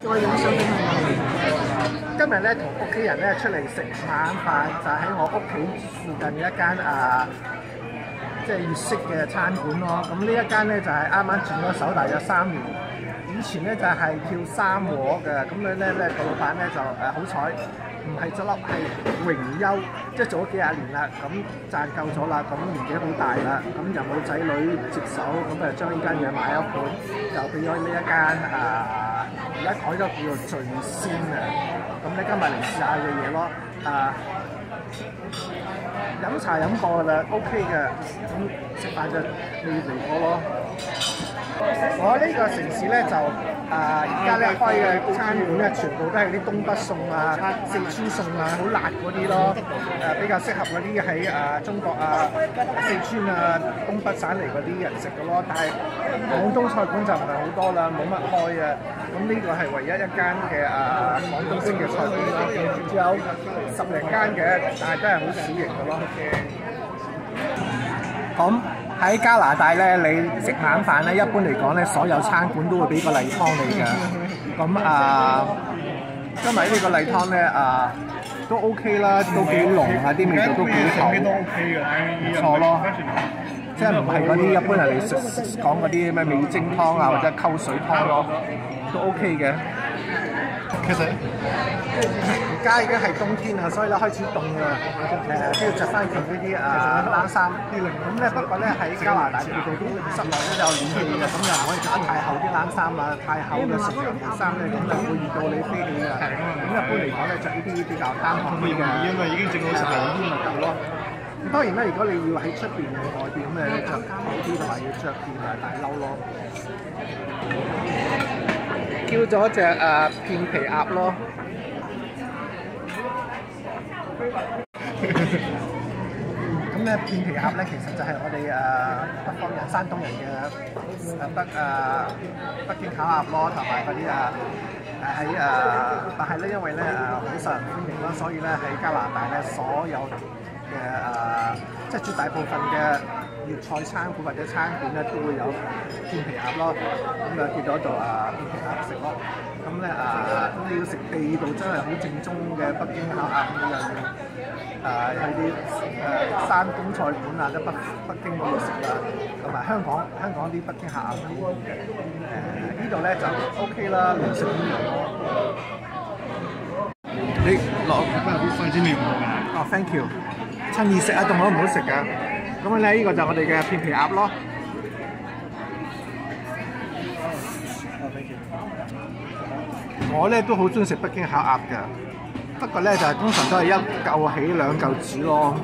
再影相俾我。今日咧同屋企人咧出嚟食晚飯，就喺我屋企附近嘅一間即係粵式嘅餐館咯。咁呢一間咧就係啱啱轉咗手，大約3年。以前咧就係叫三和嘅，咁樣咧個老闆咧就好彩，唔係執笠，係榮休，即係做咗幾廿年啦，咁賺夠咗啦，咁年紀好大啦，咁又冇仔女接手，咁就將呢間嘢買咗盤，就俾咗呢一間而家改咗叫做聚仙啊，咁咧今日嚟試下嘅嘢咯，飲茶飲過啦 ，OK 嘅，咁食飯就未嚟過咯。我呢個城市咧就而家咧開嘅餐館咧，全部都係啲東北餸啊、四川餸啊，好辣嗰啲咯。比較適合嗰啲喺中國四川東北省嚟嗰啲人食嘅咯。但係廣東菜館就唔係好多啦，冇乜開啊。咁呢個係唯一一間嘅廣東式嘅菜館咯。仲有10零間嘅，但係都係好小型嘅咯。咁喺加拿大咧，你食晚飯咧，一般嚟講咧，所有餐館都會俾個例湯你嘅。咁今日呢個例湯咧都 OK 啦，都幾濃啊，啲味道都幾厚，唔錯咯。即係唔係嗰啲一般人哋講嗰啲咩味精湯啊，或者溝水湯咯，都 OK 嘅。其實而家已經係冬天啦，所以咧開始凍啦，都要着翻件呢啲冷衫。咁咧不過咧喺加拿大呢度都室內都有暖氣嘅，咁又唔可以着得太厚啲冷衫啊，太厚嘅純棉衫咧，咁就會熱到你飛起嘅。咁一般嚟講咧，着呢啲比較單薄啲嘅，因為已經整好成件衣物咁咯。咁當然啦，如果你要喺出邊外邊咁咧，着厚啲同埋要着件大褸咯。叫咗隻片皮鴨咯，咁咧片皮鴨咧其實就係我哋北方人、山東人嘅北京烤鴨咯，同埋嗰啲但係咧因為咧好受人歡迎啦，所以咧喺加拿大咧所有嘅即係絕大部分嘅粵菜餐館或者餐館咧都會有片皮鴨咯，咁就叫咗做片皮鴨食咯。咁咧你要食地道真係好正宗嘅北京烤鴨，咁就要去啲山東菜館啊，即北京嗰度食啦。同埋香港啲北京烤鴨都好嘅。呢度咧就 OK 啦，兩食都有咯。你落啲筷子味唔好㗎？哦 ，thank you。趁熱食啊，凍咗唔好食㗎。咁咧，呢個就係我哋嘅片皮鴨咯。我咧都好中意食北京烤鴨嘅，不過咧就係通常都係1嚿起2嚿止咯。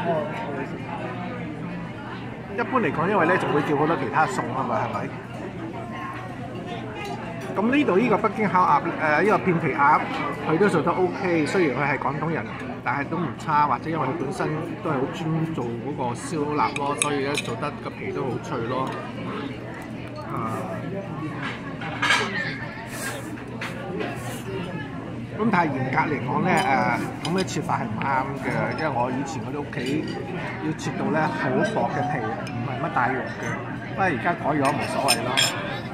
一般嚟講，因為咧仲會叫好多其他餸啊嘛，係咪？咁呢度呢個北京烤鴨呢個片皮鴨，佢都做得 OK， 雖然佢係廣東人，但係都唔差。或者因為佢本身都係好專做嗰個燒臘咯，所以咧做得個皮都好脆咯。咁但係嚴格嚟講咧，咁嘅切法係唔啱嘅，因為我以前嗰啲屋企要切到咧好薄嘅皮，唔係乜大肉嘅。不過而家改咗冇所謂咯。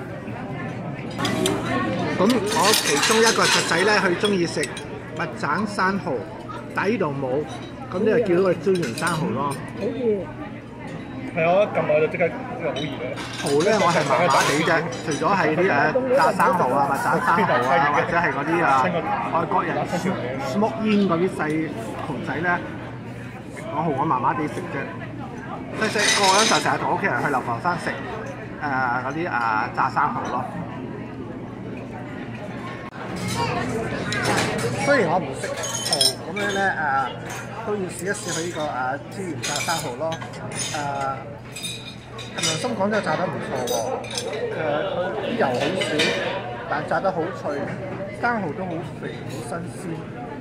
咁我其中一個侄仔咧，佢中意食蜜盞生蠔，但係呢度冇，咁呢就叫到個椒鹽生蠔咯。好熱。係啊，撳落就即刻好熱啊！蠔咧我係麻麻地啫，除咗係啲炸生蠔啊、蜜盞生蠔啊，或者係嗰啲外國人smoke煙嗰啲細蠔仔咧，我蠔我麻麻地食啫。細個嗰陣就成日同屋企人去流浮山食嗰啲炸生蠔咯。雖然我唔食蠔，咁樣咧都要試一試佢呢個椒鹽炸生蠔咯。琴日深港真係炸得唔錯喎，啲油好少，但炸得好脆，生蠔都好肥，好新鮮。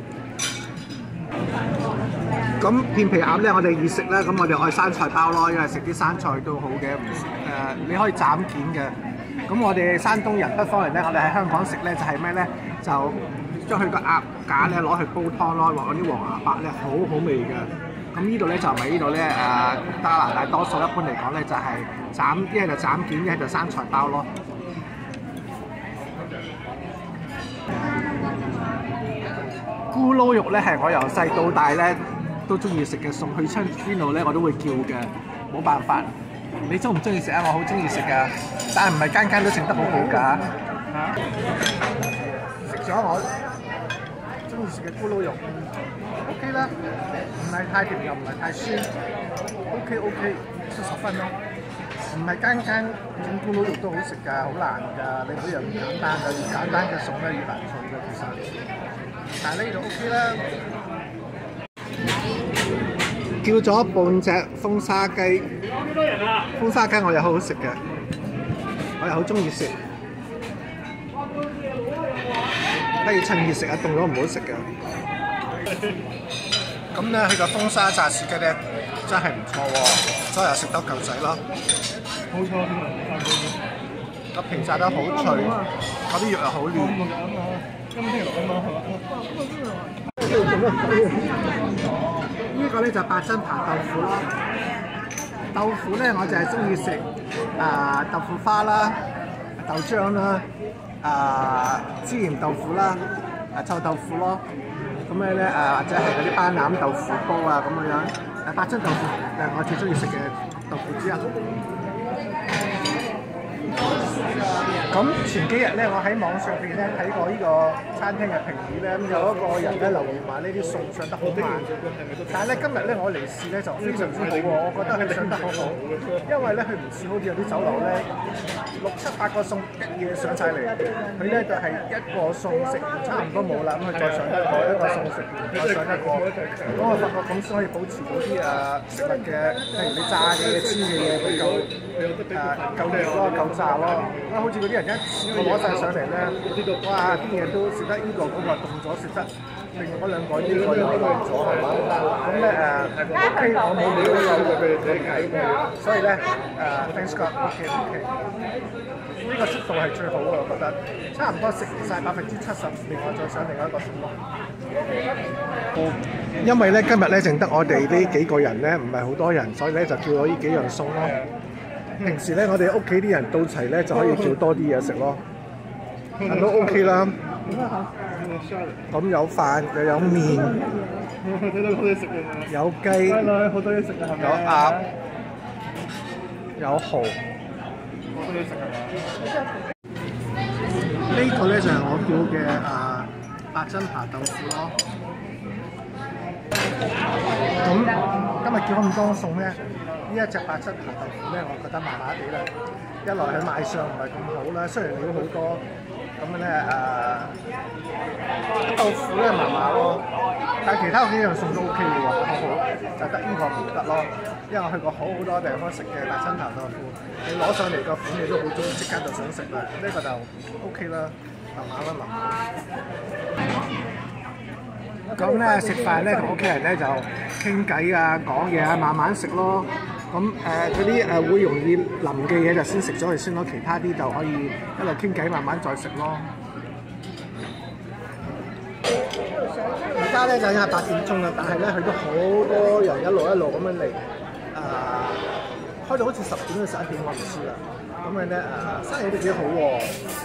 咁片皮鴨咧，我哋熱食咧，咁我哋愛生菜包咯，因為食啲生菜都好嘅。你可以斬件嘅。咁我哋山東人、北方人咧，我哋喺香港食咧就係咩咧？就將佢個鴨架咧攞去煲湯咯，落嗰啲黃芽白咧，好好味嘅。咁呢度咧就唔係呢度咧加拿大多數一般嚟講咧就係一係就斬件，一係就生菜包咯。 咕嚕肉咧係我由細到大咧都中意食嘅餸，去親邊度咧我都會叫嘅，冇辦法。你中唔中意食啊？我好中意食噶，但係唔係間間都整得好好㗎。食咗我中意食嘅咕嚕肉 ，OK 啦，唔係太甜又唔係太酸 ，OK 70分咯。唔係間間整咕嚕肉都好食㗎，好難㗎。你每樣唔簡單㗎，越簡單嘅餸咧越難做嘅其實。但係呢度 OK 啦。叫咗半隻風沙雞，風沙雞我又好好食嘅，我又好中意食。不如趁熱食啊，凍咗唔好食嘅。咁咧，佢個風沙炸豉雞咧真係唔錯喎，所以又食多嚿仔咯。冇錯，個皮炸得好脆，嗰啲肉又好嫩。呢個咧就八珍扒豆腐啦。豆腐咧我就係中意食豆腐花啦、豆漿啦、孜然豆腐啦、臭豆腐咯。咁樣咧或者係嗰啲斑腩豆腐煲啊咁樣。八珍豆腐我最中意食嘅豆腐之一。咁前幾日咧，我喺網上邊咧睇過呢個餐廳嘅評語咧，咁有一個人咧留言話呢啲餸上得好慢，但係咧今日咧我嚟試咧就非常之好喎，我覺得佢上得好好，因為咧佢唔似好似有啲酒樓咧6、7、8個餸一嘢上晒嚟，佢咧就係一個餸食完差唔多冇啦，咁佢再上一個，一個餸食完再上一個，咁我發覺咁先可以保持到啲食物嘅，譬如你炸嘅嘢、煎嘅嘢佢夠熱咯、夠炸咯，好似嗰啲人一攞晒上嚟咧，哇！啲嘢都食得呢個嗰個凍咗，食得另外嗰兩個呢個又凍咗係嘛？咁咧OK，我冇料都有佢計嘅，所以咧thanks God OK，呢個速度係最好嘅，我覺得差唔多食晒70%，另外再上另外一個餸咯。因為咧今日咧淨得我哋呢幾個人咧，唔係好多人，所以咧就叫咗呢幾樣餸咯。平時咧，我哋屋企啲人到齊咧，就可以叫多啲嘢食咯，都 OK 啦。咁有飯又有麵，有雞，好多嘢食啊，有鴨，有蠔，好多嘢食啊！呢個咧就係我叫嘅八珍扒豆腐咯。咁今日叫咁多餸咧。呢一隻八珍扒豆腐咧，我覺得麻麻地啦。一來佢賣相唔係咁好啦，雖然料好多，咁咧豆腐咧麻麻咯。但係其他幾樣餸都 OK 嘅喎，好好，就得呢個唔得咯。因為我去過好多地方食嘅八珍扒豆腐，你攞上嚟個款你都好中意，即刻就想食啦。呢個就 OK 啦，麻麻啦麻。咁咧食飯咧同屋企人咧就傾偈啊、講嘢啊，慢慢食咯。咁嗰啲會容易腍嘅嘢就先食咗佢先咯，其他啲就可以一路傾偈，慢慢再食咯。而家咧就係8點鐘啦，但係咧佢都好多人一路咁樣嚟，開到好似10點到11點，我唔知啦。咁樣咧生意都幾好喎。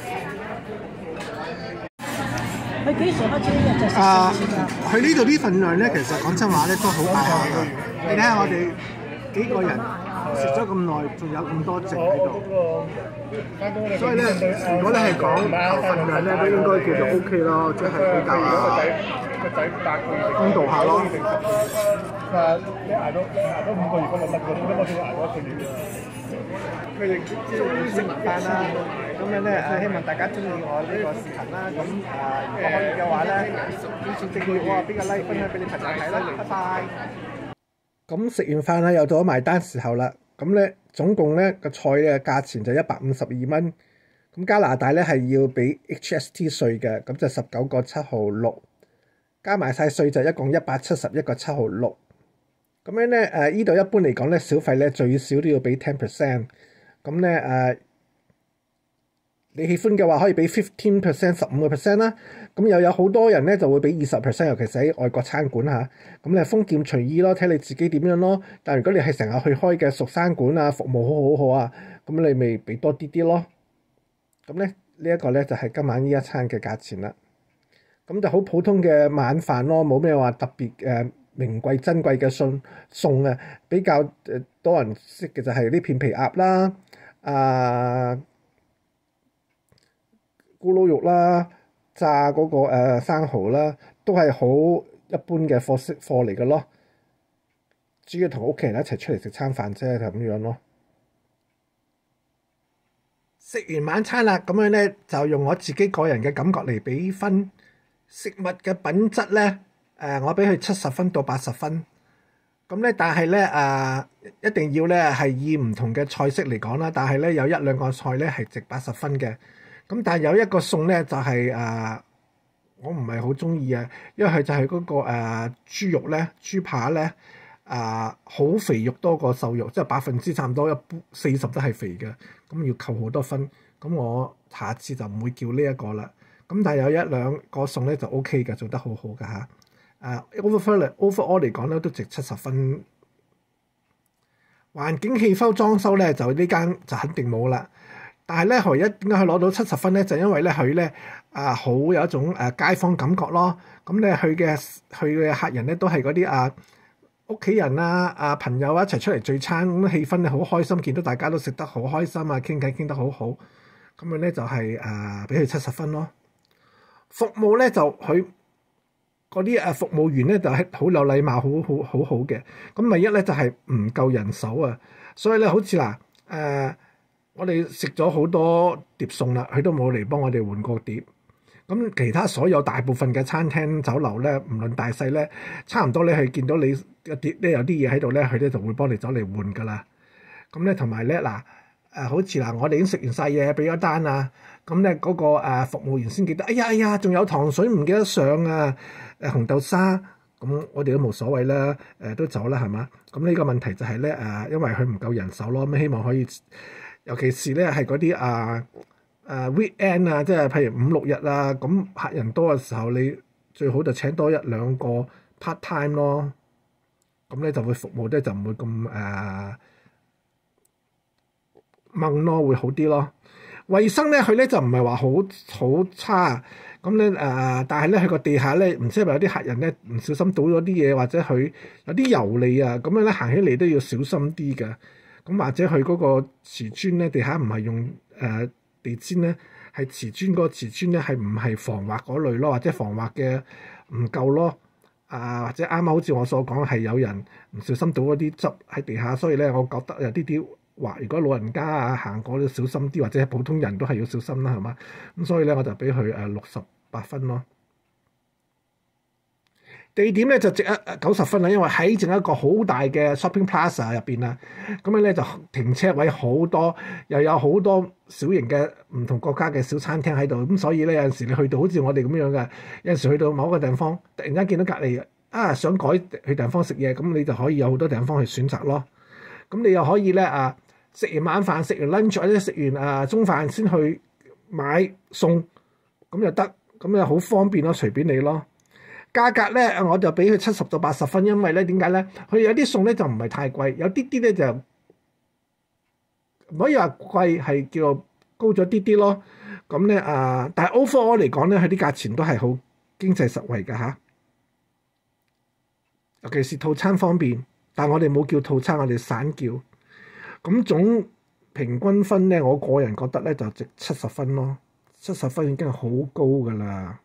佢幾時開始呢日就食4次㗎？佢呢度啲份量咧，其實講真話咧都好大下㗎。你睇下我哋幾個人食咗咁耐，仲有咁多剩喺度。所以咧，如果你係講份量咧，都應該叫做 OK 咯，即係比較公道下咯。你捱多5個月咁就得㗎，你都冇少捱多1個月㗎。佢哋終於食完飯啦，咁樣咧希望大家中意我呢個視頻啦。咁如果可以嘅話咧，記住我俾個 like 分享俾你朋友睇啦。拜拜。咁食完飯啦，又到咗埋單時候啦。咁咧總共咧個菜嘅價錢就152蚊。咁加拿大咧係要俾 HST 稅嘅，咁就19個7毫6，加埋晒稅就一共171個7毫6。咁樣咧呢度一般嚟講咧小費咧最少都要俾10%。咁咧你喜歡嘅話可以俾15% 15% 啦。咁又有好多人咧就會俾20%，尤其是喺外國餐館嚇。咁你豐儉隨意咯，睇你自己點樣咯。但係如果你係成日去開嘅熟餐館啊，服務好啊，咁你咪俾多啲咯。咁咧呢一個咧就係今晚呢一餐嘅價錢啦。 咁就好普通嘅晚飯咯，冇咩話特別名貴珍貴嘅餸啊，比較多人識嘅就係啲片皮鴨啦，啊咕嚕肉啦，炸嗰個生蠔啦，都係好一般嘅貨嚟嘅咯。主要同屋企人一齊出嚟食餐飯啫，就咁樣咯。食完晚餐啦，咁樣咧就用我自己個人嘅感覺嚟俾分食物嘅品質咧。我俾佢70分到80分。咁咧，但係咧一定要咧係以唔同嘅菜式嚟講啦。但係咧有一兩個菜咧係值80分嘅。咁但係有一個餸咧就係我唔係好中意啊，因為佢就係嗰個豬肉咧、豬扒咧好肥肉多過瘦肉，即係%差唔多40都係肥嘅，咁要扣好多分。咁我下次就唔會叫呢一個啦。咁但係有一兩個餸咧就 OK 嘅，做得好好㗎嚇。overall 嚟講咧都值70分。環境氣氛裝修咧就呢間就肯定冇啦。但係咧，唯一點解佢攞到70分咧，就因為咧佢咧好有一種街坊感覺咯。咁咧佢嘅客人咧都係嗰啲屋企人朋友一齊出嚟聚餐，咁氣氛咧好開心，見到大家都食得好開心啊，傾偈傾得好好。咁樣咧就係俾佢70分咯。服務咧就佢嗰啲服務員咧就係好有禮貌，好好嘅。咁唯一咧就係唔夠人手啊，所以咧好似我哋食咗好多碟餸啦，佢都冇嚟幫我哋換個碟。咁其他所有大部分嘅餐廳酒樓咧，唔論大細咧，差唔多你係見到你個碟咧有啲嘢喺度咧，佢咧就會幫你走嚟換噶啦。咁咧同埋咧好似我哋已經食完晒嘢，俾咗單啊。咁咧嗰個服務員先記得，哎呀，仲有糖水唔記得上啊，紅豆沙。咁我哋都冇所謂啦，都走啦係嘛。咁呢個問題就係咧因為佢唔夠人手咯，咁希望可以。尤其是咧係嗰啲weekend 即係譬如5、6日咁客人多嘅時候，你最好就請多1、2個 part time 咯。咁咧就會服務咧就唔會咁掹咯，會好啲咯。衞生咧佢咧就唔係話好差。咁咧但係咧佢個地下咧唔知係咪有啲客人咧唔小心倒咗啲嘢，或者佢有啲油膩啊，咁樣咧行起嚟都要小心啲嘅。咁或者佢嗰個瓷磚咧，地下唔係用地氈咧，係瓷磚。嗰個瓷磚咧係唔係防滑嗰類咯，或者防滑嘅唔夠咯。或者啱啱好似我所講係有人唔小心倒咗啲汁喺地下，所以咧我覺得有啲滑。如果老人家行過都小心啲，或者普通人都係要小心啦，係嘛？咁所以咧我就俾佢68分咯。地點咧就值90分啦，因為喺正一個好大嘅 shopping plaza 入邊啦，咁樣咧就停車位好多，又有好多小型嘅唔同國家嘅小餐廳喺度，咁所以咧有陣時你去到好似我哋咁樣嘅，有陣時去到某個地方，突然間見到隔離想改去地方食嘢，咁你就可以有好多地方去選擇咯。咁你又可以咧食完晚飯、食完 lunch 或者食完中飯先去買餸，咁就得，咁又好方便咯，隨便你咯。價格咧，我就俾佢70到80分，因為咧點解咧？佢有啲餸咧就唔係太貴，有啲咧就唔可以話貴，係叫做高咗啲啲咯。咁咧但係 overall 嚟講咧，佢啲價錢都係好經濟實惠㗎嚇。尤其是套餐方面，但我哋冇叫套餐，我哋散叫。咁總平均分咧，我個人覺得咧就值70分咯，70分已經係好高㗎啦。